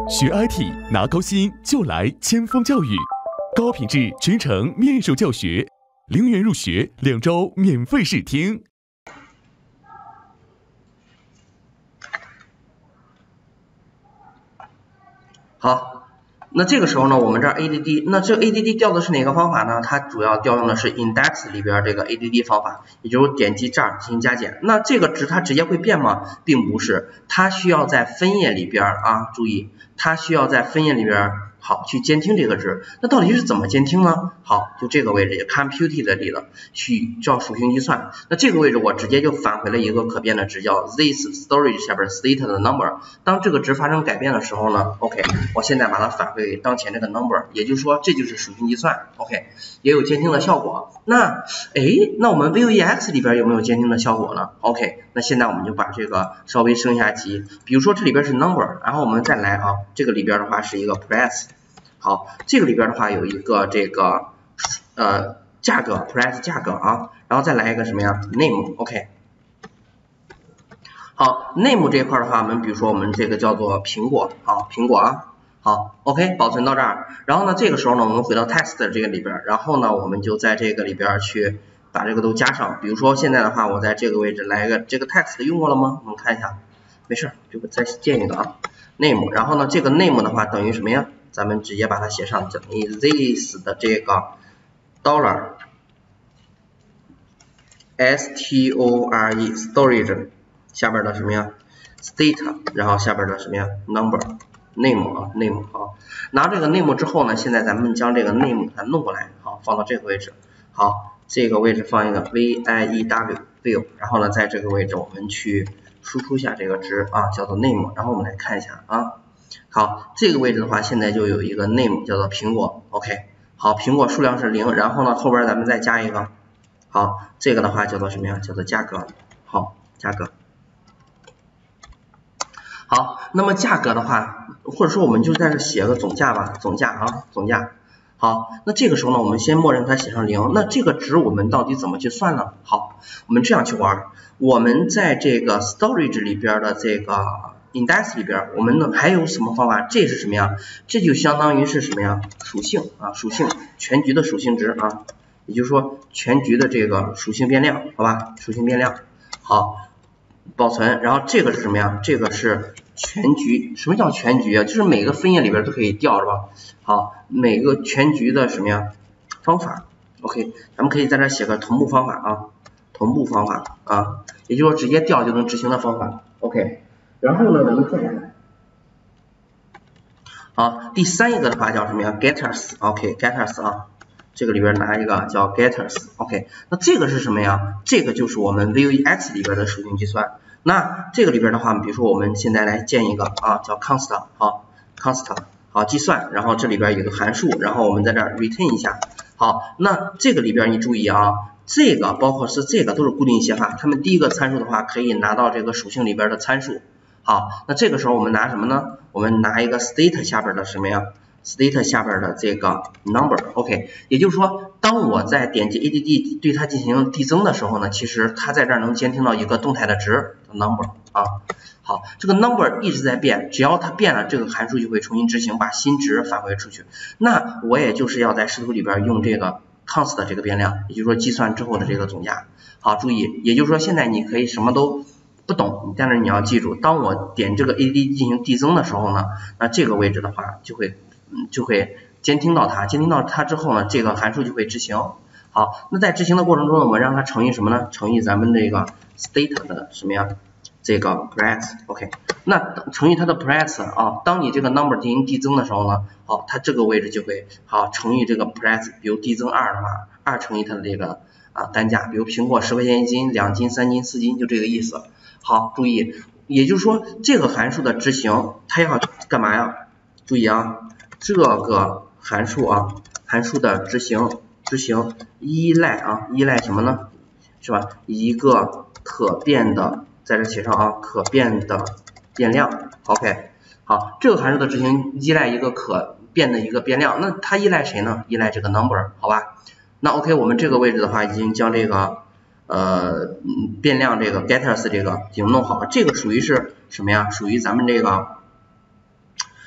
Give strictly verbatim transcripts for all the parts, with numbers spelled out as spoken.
学 I T 拿高薪就来千锋教育，高品质全程面授教学，零元入学，两周免费试听。 好，那这个时候呢，我们这儿 A D D， 那这 A D D 调的是哪个方法呢？它主要调用的是 index 里边这个 A D D 方法，也就是点击这儿进行加减。那这个值它直接会变吗？并不是，它需要在分页里边啊，注意，它需要在分页里边好去监听这个值。那到底是怎么监听呢？好，就这个位置 computed 里了，去叫属性计算。那这个位置我直接就返回了一个可变的值，叫 this storage 下边 state 的 number。当这个值发生改变的时候呢 ，OK， 我现在把它返回当前这个 number， 也就是说这就是属性计算 ，OK， 也有监听的效果。那诶，那我们 V U E X 里边有没有监听的效果呢 ？OK， 那现在我们就把这个稍微升一下级，比如说这里边是 number， 然后我们再来啊，这个里边的话是一个 price。好，这个里边的话有一个这个呃价格 price 价格啊，然后再来一个什么呀 name OK。好 name 这一块的话，我们比如说我们这个叫做苹果，好苹果啊，好 OK 保存到这儿，然后呢这个时候呢我们回到 text 这个里边，然后呢我们就在这个里边去把这个都加上，比如说现在的话我在这个位置来一个这个 text 用过了吗？我们看一下，没事，这个再建一个啊 name， 然后呢这个 name 的话等于什么呀？咱们直接把它写上，等于 this 的这个 dollar store storage 下边的什么呀 state， 然后下边的什么呀 number name 啊 name 好，拿这个 name 之后呢，现在咱们将这个 name 它弄过来，好放到这个位置，好这个位置放一个 v i e w view， 然后呢在这个位置我们去输出下这个值啊叫做 name， 然后我们来看一下啊。好，这个位置的话，现在就有一个 name 叫做苹果 ，OK。好，苹果数量是零，然后呢后边咱们再加一个，好，这个的话叫做什么呀？叫做价格，好，价格。好，那么价格的话，或者说我们就在这写个总价吧，总价啊，总价。好，那这个时候呢，我们先默认它写上零，那这个值我们到底怎么去算呢？好，我们这样去玩，我们在这个 storage 里边的这个index 里边，我们呢还有什么方法？这是什么呀？这就相当于是什么呀？属性啊，属性全局的属性值啊，也就是说全局的这个属性变量，好吧？属性变量，好，保存。然后这个是什么呀？这个是全局。什么叫全局啊？就是每个分页里边都可以调，是吧？好，每个全局的什么呀？方法。OK， 咱们可以在这写个同步方法啊，同步方法啊，也就是说直接调就能执行的方法。OK。然后呢，咱们再来，好，第三一个的话叫什么呀 ？getters，OK， getters 啊，这个里边拿一个叫 getters，OK， 那这个是什么呀？这个就是我们 V U E X 里边的属性计算。那这个里边的话，比如说我们现在来建一个啊，叫 const， 好 ，const， 好，计算，然后这里边有个函数，然后我们在这儿 return 一下，好，那这个里边你注意啊。这个包括是这个都是固定写法，它们第一个参数的话可以拿到这个属性里边的参数。好，那这个时候我们拿什么呢？我们拿一个 state 下边的什么呀 ？state 下边的这个 number，OK， 也就是说，当我在点击 A D D 对它进行递增的时候呢，其实它在这儿能监听到一个动态的值 number 啊。好，这个 number 一直在变，只要它变了，这个函数就会重新执行，把新值返回出去。那我也就是要在视图里边用这个 const 的这个变量，也就是说计算之后的这个总价。好，注意，也就是说现在你可以什么都不懂，但是你要记住，当我点这个 A D D 进行递增的时候呢，那这个位置的话就会嗯就会监听到它，监听到它之后呢，这个函数就会执行。好，那在执行的过程中呢，我们让它乘以什么呢？乘以咱们这个 state 的什么呀？这个 price，OK， 那乘以它的 price 啊，当你这个 number 进行递增的时候呢，好，它这个位置就会好乘以这个 price， 比如递增二的话，二乘以它的这个啊单价，比如苹果十块钱一斤，两斤、三斤、四斤，就这个意思。好，注意，也就是说这个函数的执行，它要干嘛呀？注意啊，这个函数啊，函数的执行执行依赖啊，依赖什么呢？是吧？一个可变的。在这写上啊，可变的变量 ，OK， 好，这个函数的执行依赖一个可变的一个变量，那它依赖谁呢？依赖这个 number， 好吧？那 OK， 我们这个位置的话，已经将这个呃变量这个 getters 这个已经弄好了，这个属于是什么呀？属于咱们这个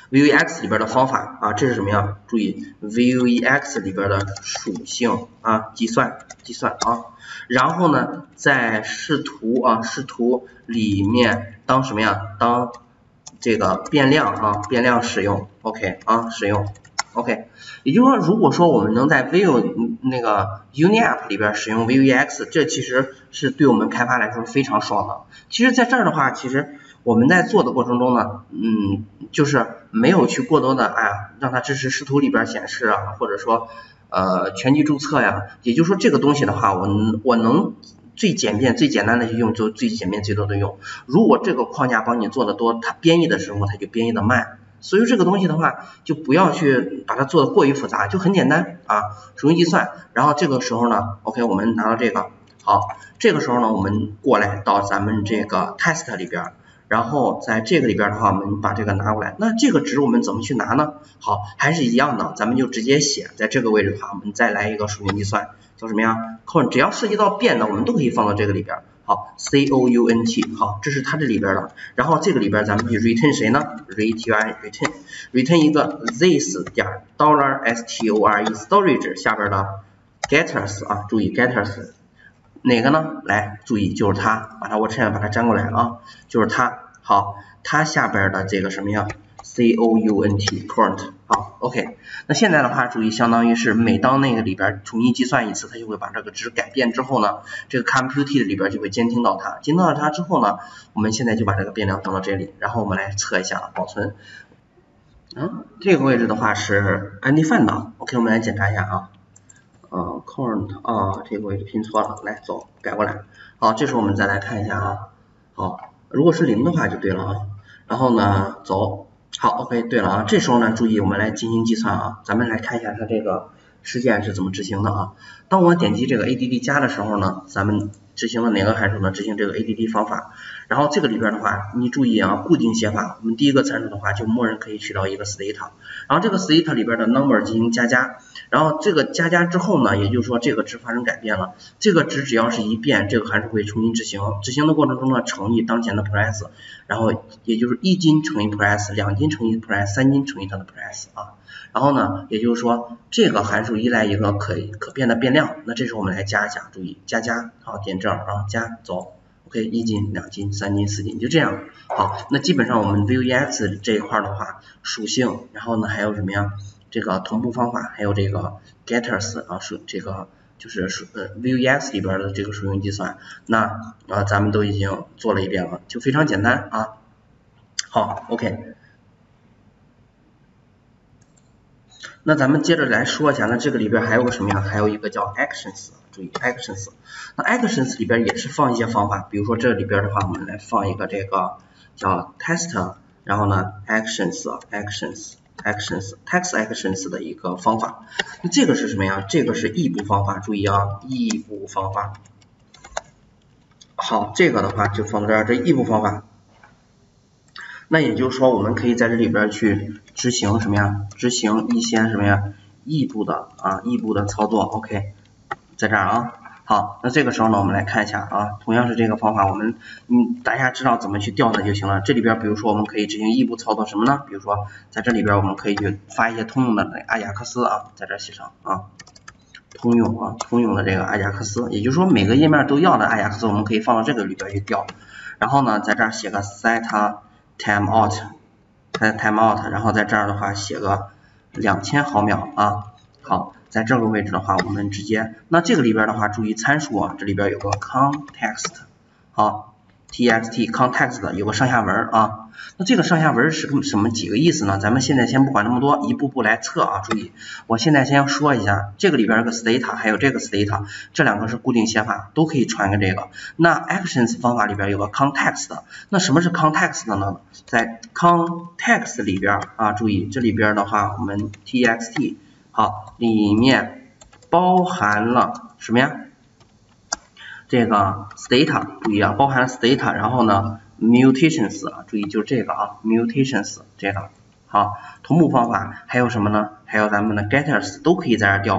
vuex 里边的方法啊，这是什么呀？注意 vuex 里边的属性啊，计算计算啊，然后呢，在视图啊视图里面当什么呀？当这个变量啊变量使用 ，OK 啊使用 ，OK， 也就是说，如果说我们能在 Vue 那个 UniApp 里边使用 vuex， 这其实是对我们开发来说非常爽的。其实在这儿的话，其实我们在做的过程中呢，嗯，就是没有去过多的啊，让它支持视图里边显示啊，或者说呃全局注册呀。也就是说，这个东西的话，我我能最简便、最简单的去用，就最简便、最多的用。如果这个框架帮你做的多，它编译的时候它就编译的慢。所以这个东西的话，就不要去把它做的过于复杂，就很简单啊，属性计算。然后这个时候呢 ，OK， 我们拿到这个，好，这个时候呢，我们过来到咱们这个 test 里边。然后在这个里边的话，我们把这个拿过来，那这个值我们怎么去拿呢？好，还是一样的，咱们就直接写，在这个位置的话，我们再来一个属性计算，叫什么呀 ？count， 只要涉及到变的，我们都可以放到这个里边。好 ，c o u n t， 好，这是它这里边的。然后这个里边咱们去 return 谁呢 ？return return return 一个 this 点 dollar store storage 下边的 getters 啊，注意 getters。哪个呢？来，注意，就是它，把它我现在把它粘过来啊，就是它。好，它下边的这个什么呀 ？C O U N T count。好 ，OK。那现在的话，注意，相当于是每当那个里边重新计算一次，它就会把这个值改变之后呢，这个 compute 里边就会监听到它，监听到它之后呢，我们现在就把这个变量放到这里，然后我们来测一下保存。嗯，这个位置的话是 undefined 的 ，OK， 我们来检查一下啊。呃 ，count 啊，这个位置拼错了，来走，改过来。好，这时候我们再来看一下啊。好，如果是零的话就对了啊。然后呢，走，好 ，OK， 对了啊。这时候呢，注意我们来进行计算啊。咱们来看一下它这个事件是怎么执行的啊。当我点击这个 add 加的时候呢，咱们执行了哪个函数呢？执行这个 add 方法。然后这个里边的话，你注意啊，固定写法，我们第一个参数的话就默认可以取到一个 state， 然后这个 state 里边的 number 进行加加，然后这个加加之后呢，也就是说这个值发生改变了，这个值只要是一变，这个函数会重新执行，执行的过程中呢乘以当前的 price， 然后也就是一斤乘以 price， 两斤乘以 price， 三斤乘以它的 price 啊，然后呢，也就是说这个函数依赖一个可可变的变量，那这时候我们来加一下，注意加加，好，点这儿，然后加走。OK， 一斤、两斤、三斤、四斤，就这样。好，那基本上我们 vuex 这一块的话，属性，然后呢还有什么呀？这个同步方法，还有这个 getters 啊，属这个就是属呃 vuex 里边的这个属性计算，那啊咱们都已经做了一遍了，就非常简单啊。好 ，OK。那咱们接着来说一下，那这个里边还有个什么呀？还有一个叫 actions， 注意 actions。那 actions 里边也是放一些方法，比如说这里边的话，我们来放一个这个叫 test， 然后呢 actions actions actions text actions 的一个方法。那这个是什么呀？这个是异步方法，注意啊，异步方法。好，这个的话就放到这儿，这异步方法。那也就是说，我们可以在这里边去执行什么呀？执行一些什么呀？异步的啊，异步的操作。OK， 在这儿啊。好，那这个时候呢，我们来看一下啊，同样是这个方法，我们嗯，大家知道怎么去调它就行了。这里边比如说我们可以执行异步操作什么呢？比如说在这里边我们可以去发一些通用的阿贾克斯啊，在这写上啊，通用啊，通用的这个阿贾克斯，也就是说每个页面都要的阿贾克斯，我们可以放到这个里边去调。然后呢，在这儿写个 set time out， set time out， 然后在这儿的话写个两千毫秒啊。好，在这个位置的话，我们直接，那这个里边的话，注意参数啊，这里边有个 context， 好 ，txt context 有个上下文啊。那这个上下文是个什么几个意思呢？咱们现在先不管那么多，一步步来测啊。注意，我现在先说一下，这个里边有个 state， 还有这个 state， 这两个是固定写法，都可以传个这个。那 actions 方法里边有个 context， 那什么是 context 呢？在 context 里边啊，注意这里边的话，我们 txt 好，里面包含了什么呀？这个 state， 注意啊，包含了 state， 然后呢 mutations 啊，注意就这个啊 mutations 这个好，同步方法还有什么呢？还有咱们的 getters 都可以在这儿调。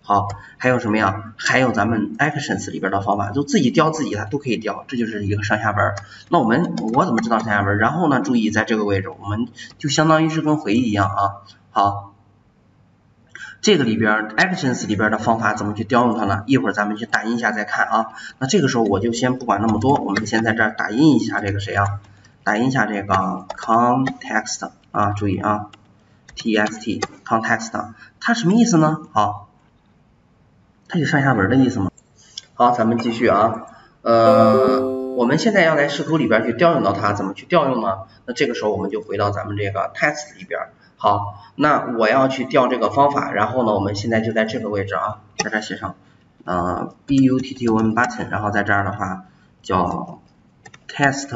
好，还有什么呀？还有咱们 actions 里边的方法，就自己调自己的都可以调，这就是一个上下文。那我们我怎么知道上下文？然后呢，注意在这个位置，我们就相当于是跟回忆一样啊。好，这个里边 actions 里边的方法怎么去调用它呢？一会儿咱们去打印一下再看啊。那这个时候我就先不管那么多，我们先在这儿打印一下这个谁啊？打印一下这个 context 啊，注意啊 ，text context 它什么意思呢？好。它有上下文的意思吗？好，咱们继续啊，呃，我们现在要在视图里边去调用到它，怎么去调用呢？那这个时候我们就回到咱们这个 text 里边。好，那我要去调这个方法，然后呢，我们现在就在这个位置啊，在这写上呃 button button， 然后在这儿的话叫 test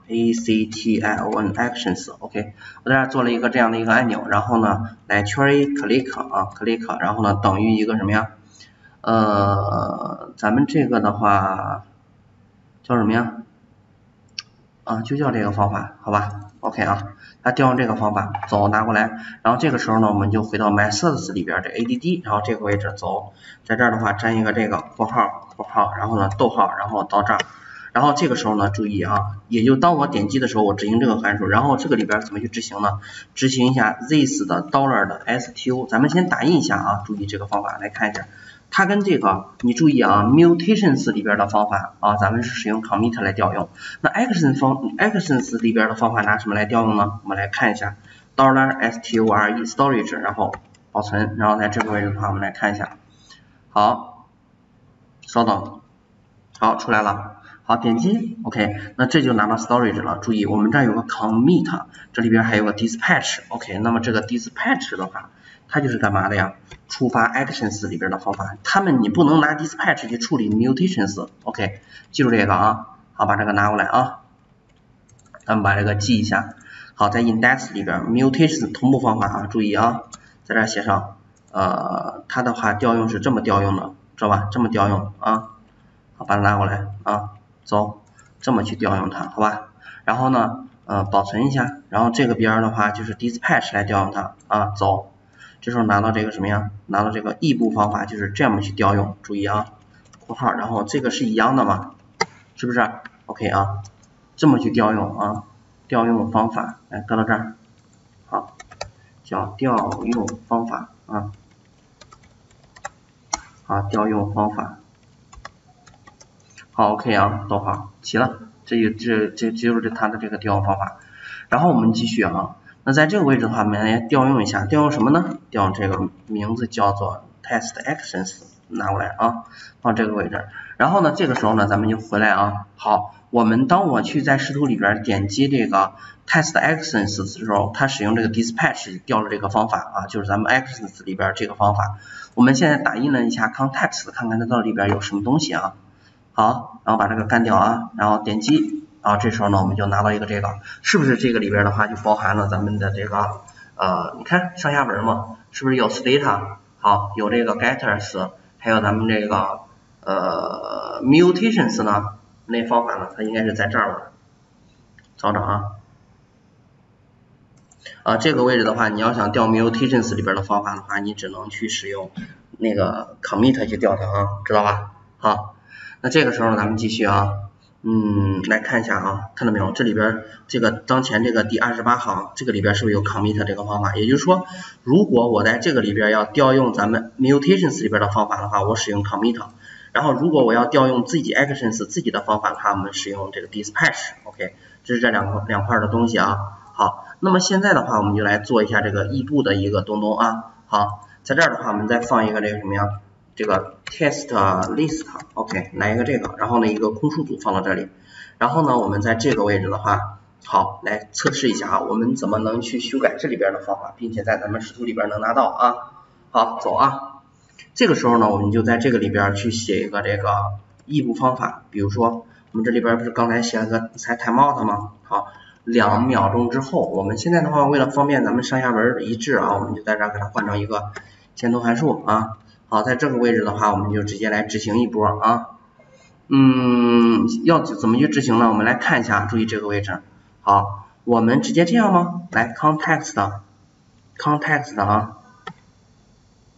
action actions，OK， 我在这儿做了一个这样的一个按钮，然后呢，来圈一 click 啊 click， 然后呢等于一个什么呀？呃，咱们这个的话叫什么呀？啊，就叫这个方法，好吧 ？OK 啊，它调用这个方法，走拿过来，然后这个时候呢，我们就回到 methods 里边的 add， 然后这个位置走，在这儿的话粘一个这个括号括号，然后呢逗号，然后到这儿，然后这个时候呢，注意啊，也就当我点击的时候，我执行这个函数，然后这个里边怎么去执行呢？执行一下 this 的 dollar 的 stu， 咱们先打印一下啊，注意这个方法来看一下。它跟这个你注意啊 ，mutations 里边的方法啊，咱们是使用 commit 来调用。那 actions 方 actions 里边的方法拿什么来调用呢？我们来看一下 dollar store storage， 然后保存，然后在这个位置的话，我们来看一下。好，稍等，好出来了。好，点击 OK， 那这就拿到 storage 了。注意，我们这儿有个 commit， 这里边还有个 dispatch OK， 那么这个 dispatch 的话，它就是干嘛的呀？触发 actions 里边的方法，他们你不能拿 dispatch 去处理 mutations OK， 记住这个啊。好，把这个拿过来啊，咱们把这个记一下。好，在 index 里边 mutations 同步方法啊，注意啊，在这写上呃，它的话调用是这么调用的，知道吧？这么调用啊。好，把它拿过来啊。走，这么去调用它，好吧？然后呢，呃，保存一下，然后这个边的话就是 dispatch 来调用它啊，走。这时候拿到这个什么呀？拿到这个异步方法就是这么去调用，注意啊，括号，然后这个是一样的嘛，是不是 ？OK 啊，这么去调用啊，调用方法，来搁到这儿，好，叫调用方法啊，好，调用方法。好 ，OK 啊，逗号，齐了，这就这这就是它的这个调用方法。然后我们继续啊，那在这个位置的话，我们来调用一下，调用什么呢？调用这个名字叫做 test actions， 拿过来啊，放这个位置。然后呢，这个时候呢，咱们就回来啊。好，我们当我去在视图里边点击这个 test actions 的时候，它使用这个 dispatch 调了这个方法啊，就是咱们 actions 里边这个方法。我们现在打印了一下 context， 看看它到里边有什么东西啊。好，然后把这个干掉啊，然后点击，啊，这时候呢我们就拿到一个这个，是不是这个里边的话就包含了咱们的这个呃，你看上下文嘛，是不是有 state， 好，有这个 getters， 还有咱们这个呃 mutations 呢，那方法呢它应该是在这儿了，找找啊，啊这个位置的话，你要想调 mutations 里边的方法的话，你只能去使用那个 commit 去调它啊，知道吧？好。那这个时候咱们继续啊，嗯，来看一下啊，看到没有？这里边这个当前这个第二十八行，这个里边是不是有 commit 这个方法？也就是说，如果我在这个里边要调用咱们 mutations 里边的方法的话，我使用 commit。然后如果我要调用自己 actions 自己的方法的话，我们使用这个 dispatch。OK， 这是这两块两块的东西啊。好，那么现在的话，我们就来做一下这个异步的一个东东啊。好，在这儿的话，我们再放一个这个什么呀？这个 test list OK 来一个这个，然后呢一个空数组放到这里，然后呢我们在这个位置的话，好来测试一下啊，我们怎么能去修改这里边的方法，并且在咱们视图里边能拿到啊。好，走啊，这个时候呢我们就在这个里边去写一个这个异步方法，比如说我们这里边不是刚才写了个才 timeout 吗？好，两秒钟之后，我们现在的话为了方便咱们上下文一致啊，我们就在这儿给它换成一个箭头函数啊。好，在这个位置的话，我们就直接来执行一波啊。嗯，要怎么去执行呢？我们来看一下，注意这个位置。好，我们直接这样吗？来 context context 啊，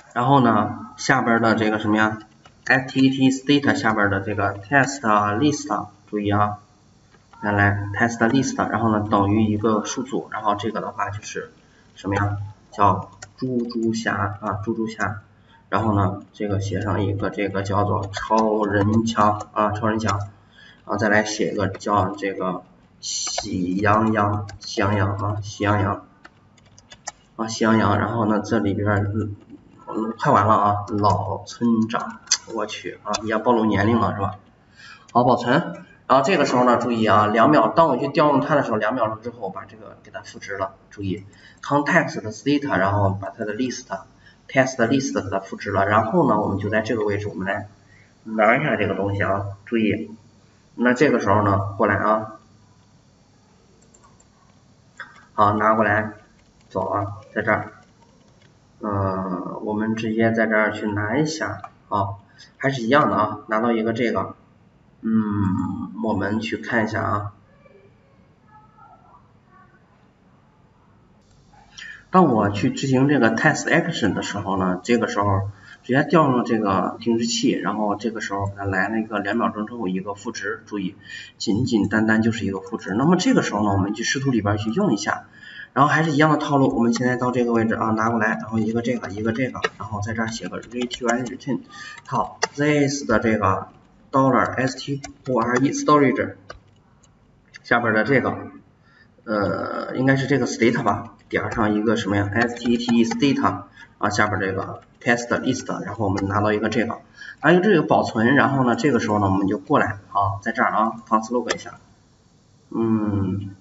然后呢，下边的这个什么呀 ，activity state 下边的这个 test list， 注意啊，来来 test list， 然后呢等于一个数组，然后这个的话就是什么呀，叫猪猪侠啊，猪猪侠。然后呢，这个写上一个这个叫做超人枪啊，超人枪，然后再来写一个叫这个喜羊羊，喜羊羊啊，喜羊羊啊，喜羊羊。然后呢，这里边嗯，快完了啊，老村长，我去啊，也暴露年龄了是吧？好，保存。然后这个时候呢，注意啊，两秒，当我去调用它的时候，两秒钟之后把这个给它复制了，注意 context state， 然后把它的 list test list 给它复制了，然后呢，我们就在这个位置，我们来拿一下这个东西啊，注意，那这个时候呢，过来啊，好，拿过来，走啊，在这儿，嗯、呃，我们直接在这儿去拿一下啊，还是一样的啊，拿到一个这个，嗯，我们去看一下啊。当我去执行这个 test action 的时候呢，这个时候直接调用了这个定时器，然后这个时候它来了一个两秒钟之后一个赋值，注意，简简单单就是一个赋值。那么这个时候呢，我们去视图里边去用一下，然后还是一样的套路，我们现在到这个位置啊，拿过来，然后一个这个，一个这个，然后在这儿写个 return return， 好 ，this 的这个 dollar st or e storage 下边的这个。呃，应该是这个 state 吧，点上一个什么呀 state state 啊，下边这个 test list， 然后我们拿到一个这个，拿一个这个保存，然后呢，这个时候呢，我们就过来，好，在这儿啊，放 slog 一下，嗯，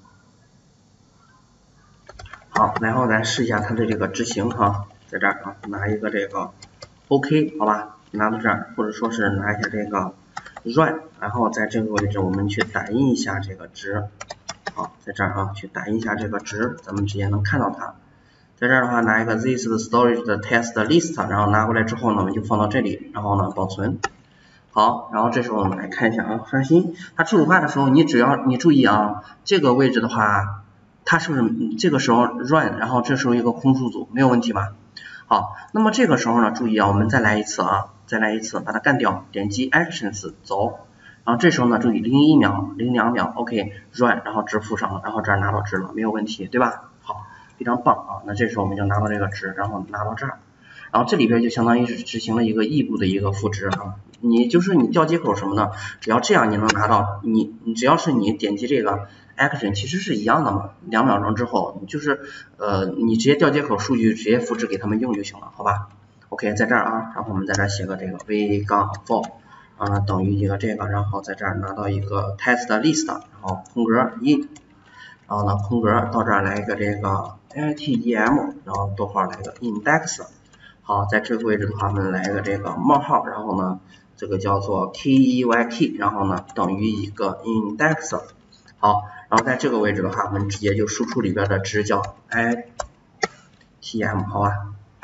好，然后咱试一下它的这个执行哈，在这儿啊，拿一个这个 OK， 好吧，拿到这儿，或者说是拿一下这个 run， 然后在这个位置我们去打印一下这个值。好，在这儿啊，去打印一下这个值，咱们直接能看到它。在这儿的话，拿一个 this storage 的 test list， 然后拿过来之后呢，我们就放到这里，然后呢保存。好，然后这时候我们来看一下啊，刷新。它初始化的时候，你只要你注意啊，这个位置的话，它是不是这个时候 run， 然后这时候一个空数组，没有问题吧？好，那么这个时候呢，注意啊，我们再来一次啊，再来一次，把它干掉，点击 actions 走。然后这时候呢，注意零一秒、零两秒 ，OK run， 然后值附上了，然后这儿拿到值了，没有问题，对吧？好，非常棒啊！那这时候我们就拿到这个值，然后拿到这儿，然后这里边就相当于是执行了一个异步的一个赋值啊。你就是你调接口什么的，只要这样你能拿到，你你只要是你点击这个 action， 其实是一样的嘛。两秒钟之后，你就是呃你直接调接口数据直接复制给他们用就行了，好吧 ？OK， 在这儿啊，然后我们在这儿写个这个 v 杠 for。啊，等于一个这个，然后在这儿拿到一个 test list， 然后空格 in， 然后呢空格到这儿来一个这个 item， 然后逗号来一个 index， 好，在这个位置的话，我们来一个这个冒号，然后呢这个叫做 key， 然后呢等于一个 index， 好，然后在这个位置的话，我们直接就输出里边的值叫 item， 好吧？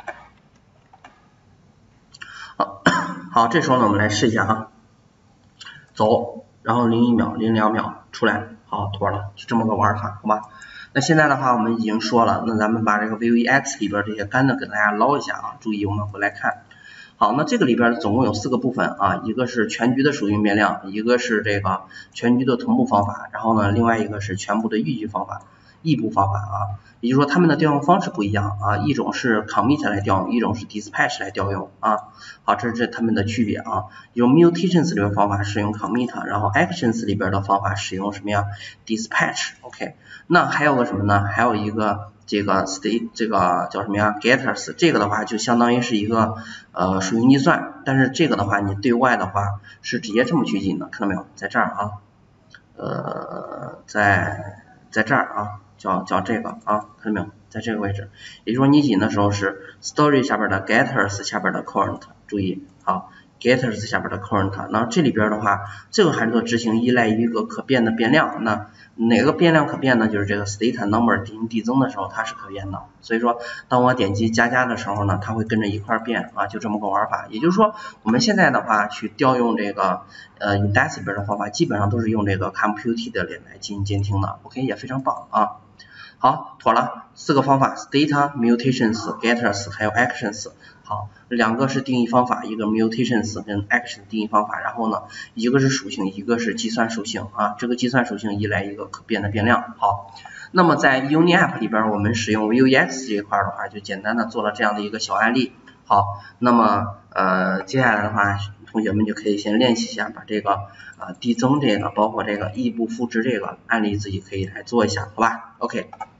好，好，这时候呢，我们来试一下啊，走，然后零一秒、零两秒出来，好，妥了，就这么个玩法，好吧？那现在的话，我们已经说了，那咱们把这个 V U E X 里边这些干的给大家捞一下啊，注意我们回来看。好，那这个里边总共有四个部分啊，一个是全局的属性变量，一个是这个全局的同步方法，然后呢，另外一个是全部的预计方法。异步方法啊，也就是说它们的调用方式不一样啊，一种是 commit 来调用，一种是 dispatch 来调用啊。好，这是这它们的区别啊。有 mutations 里边方法使用 commit， 然后 actions 里边的方法使用什么呀 ？dispatch。OK， 那还有个什么呢？还有一个这个 state 这个叫什么呀 ？getters 这个的话就相当于是一个呃属性计算，但是这个的话你对外的话是直接这么去引的，看到没有？在这儿啊，呃，在在这儿啊。叫叫这个啊，看到没有？在这个位置，也就是说你引的时候是 storage 下边的 getters 下边的 current， 注意好 getters 下边的 current， 那这里边的话，这个函数的执行依赖于一个可变的变量，那哪个变量可变呢？就是这个 state number 进行递增的时候它是可变的，所以说当我点击加加的时候呢，它会跟着一块变啊，就这么个玩法。也就是说我们现在的话去调用这个呃 index 里边的方法，基本上都是用这个 compute 的来进行监听的 ，OK 也非常棒啊。好。 好，妥了，四个方法 ，data mutations getters 还有 actions。好，两个是定义方法，一个 mutations 跟 action 定义方法，然后呢，一个是属性，一个是计算属性啊。这个计算属性依赖一个可变的变量。好，那么在 UniApp 里边，我们使用 Vuex 这一块的话，就简单的做了这样的一个小案例。好，那么呃，接下来的话，同学们就可以先练习一下，把这个呃递增这个，包括这个异步复制这个案例，自己可以来做一下，好吧 ？OK。